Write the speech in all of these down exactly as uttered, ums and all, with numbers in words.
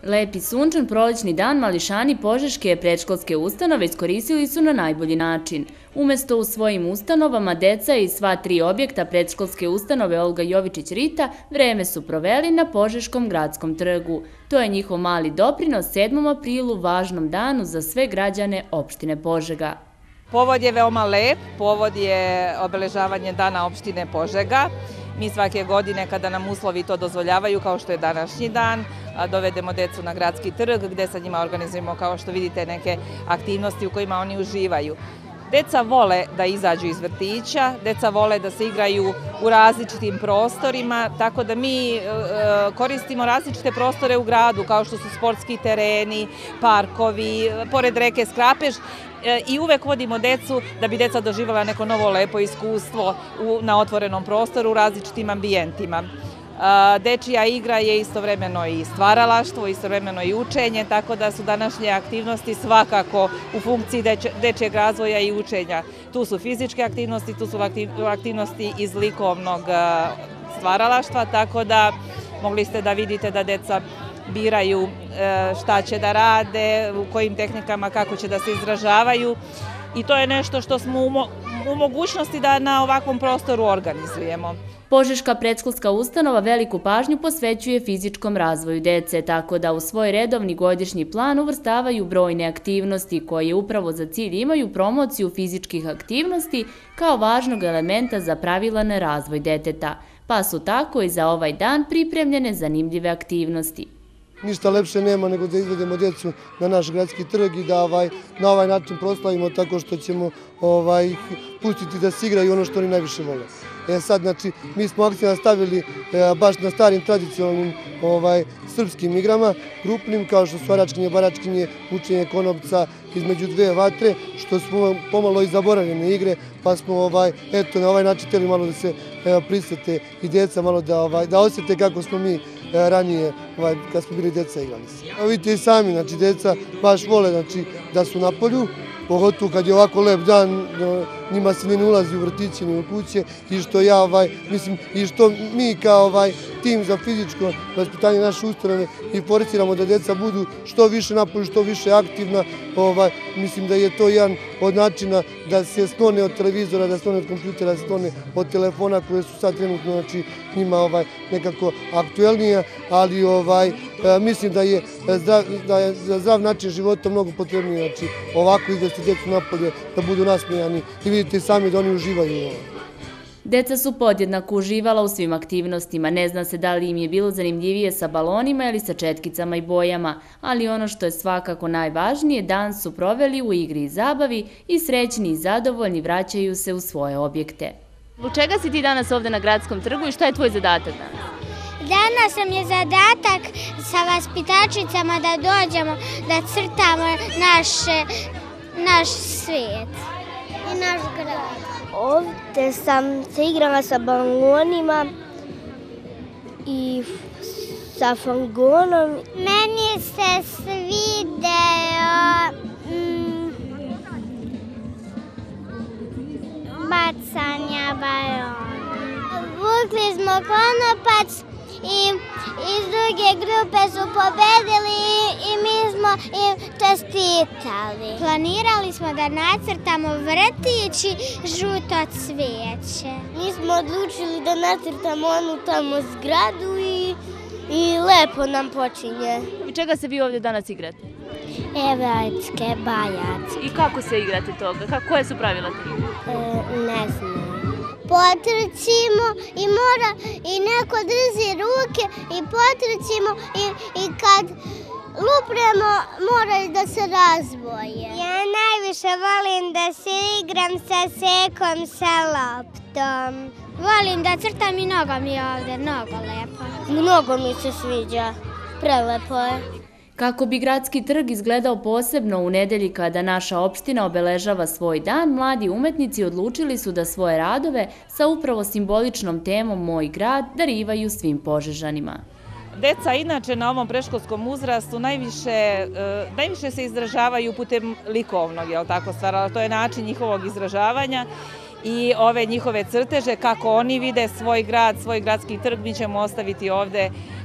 Lep i sunčan prolećni dan mališani Požeške predškolske ustanove iskoristili su na najbolji način. Umesto u svojim ustanovama, deca iz sva tri objekta predškolske ustanove Olga Jovičić-Rita vreme su proveli na Požeškom gradskom trgu. To je njihov mali doprinos sedmom aprilu, važnom danu za sve građane opštine Požega. Povod je veoma lep, povod je obeležavanje dana opštine Požega. Mi svake godine kada nam uslovi to dozvoljavaju, kao što je današnji dan, dovedemo decu na gradski trg gde sa njima organizujemo, kao što vidite, neke aktivnosti u kojima oni uživaju. Deca vole da izađu iz vrtića, deca vole da se igraju u različitim prostorima, tako da mi koristimo različite prostore u gradu, kao što su sportski tereni, parkovi, pored reke Skrapež, i uvek vodimo decu da bi deca doživjela neko novo lepo iskustvo na otvorenom prostoru u različitim ambijentima. Dečija igra je istovremeno i stvaralaštvo, istovremeno i učenje, tako da su današnje aktivnosti svakako u funkciji dečijeg razvoja i učenja. Tu su fizičke aktivnosti, tu su aktivnosti iz likovnog stvaralaštva, tako da mogli ste da vidite da deca biraju šta će da rade, u kojim tehnikama, kako će da se izražavaju, i to je nešto što smo u mogućnosti da na ovakvom prostoru organizujemo. Požeška predškolska ustanova veliku pažnju posvećuje fizičkom razvoju dece, tako da u svoj redovni godišnji plan uvrstavaju brojne aktivnosti koje upravo za cilj imaju promociju fizičkih aktivnosti kao važnog elementa za pravilan razvoj deteta, pa su tako i za ovaj dan pripremljene zanimljive aktivnosti. Ništa lepše nema nego da izvedemo djecu na naš gradski trg i da na ovaj način proslavimo tako što ćemo pustiti da se igraju ono što oni najviše vole. E sad, znači, mi smo akciju nastavili baš na starim tradicionalnim srpskim igrama, grupnim, kao što su aračkinje, baračkinje, učenje konopca između dve vatre, što smo pomalo i zaboravljene igre, pa smo eto na ovaj način htjeli malo da se prisete i djeca malo da osjete kako smo mi ranije, kad smo bili djeca, igrali se. Vidite i sami, znači, djeca baš vole da su na polju, pogotovo kad je ovako lep dan, njima se ne ulazi u vrtiće ni u kuće, i što ja, mislim, i što mi kao tim za fizičko vaspitanje naše ustanove i forsiramo da djeca budu što više na polju, što više aktivna, mislim da je to jedan od načina da se sklone od televizora, da se sklone od kompjutera, da se sklone od telefona koje su sad trenutno, znači, njima nekako aktuelnije, ali mislim da je za zdrav način života mnogo potrebnije, znači, ovako izvesti djecu napolje, da budu nasmejani i vidite sami da oni uživaju. Deca su podjednako uživala u svim aktivnostima, ne zna se da li im je bilo zanimljivije sa balonima ili sa četkicama i bojama, ali ono što je svakako najvažnije, dan su proveli u igri i zabavi i srećni i zadovoljni vraćaju se u svoje objekte. Zbog čega si ti danas ovde na gradskom trgu i šta je tvoj zadatak danas? Danas nam je zadatak sa vaspitačicama da dođemo, da crtamo naš svijet i naš grad. Ovde sam se igrala sa balonima i sa fangonom. Meni se svideo bacanja balona. Vukli smo konopac i iz druge grupe su pobedili i mi smo im čestitali. Planirali smo da nacrtamo vrtić i žuto cvijeće. Mi smo odlučili da nacrtamo onu tamo zgradu i lepo nam počinje. I čega se vi ovdje danas igrate? Evrajske bajac. I kako se igrate toga? Koje su pravila te igre? Ne znam. Potrčimo i mora i neko drži ruke i potrčimo i kad lupremo moraju da se razvoje. Ja najviše volim da se igram sa sekom, sa loptom. Volim da crtam i noga mi je ovdje, mnogo lepo. Mnogo mi se sviđa, prelepo je. Kako bi gradski trg izgledao posebno u nedelji kada naša opština obeležava svoj dan, mladi umetnici odlučili su da svoje radove sa upravo simboličnom temom Moj grad darivaju svim Požežanima. Deca inače na ovom predškolskom uzrastu najviše se izražavaju putem likovnog, je li tako stvar, to je način njihovog izražavanja i ove njihove crteže, kako oni vide svoj grad, svoj gradski trg, mi ćemo ostaviti ovde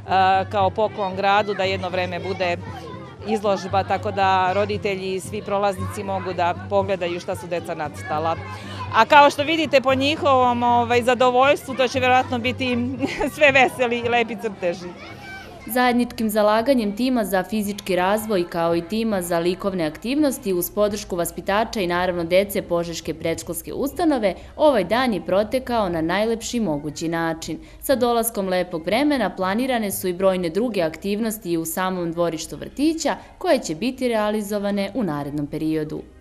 kao poklon gradu da jedno vreme bude izložba, tako da roditelji i svi prolaznici mogu da pogledaju šta su deca nacrtala. A kao što vidite po njihovom ovaj, zadovoljstvu, to će vjerojatno biti sve veseli i lepi crteži. Zajedničkim zalaganjem tima za fizički razvoj kao i tima za likovne aktivnosti uz podršku vaspitača i naravno dece Požeške predškolske ustanove, ovaj dan je protekao na najlepši mogući način. Sa dolaskom lepog vremena planirane su i brojne druge aktivnosti u samom dvorištu vrtića koje će biti realizovane u narednom periodu.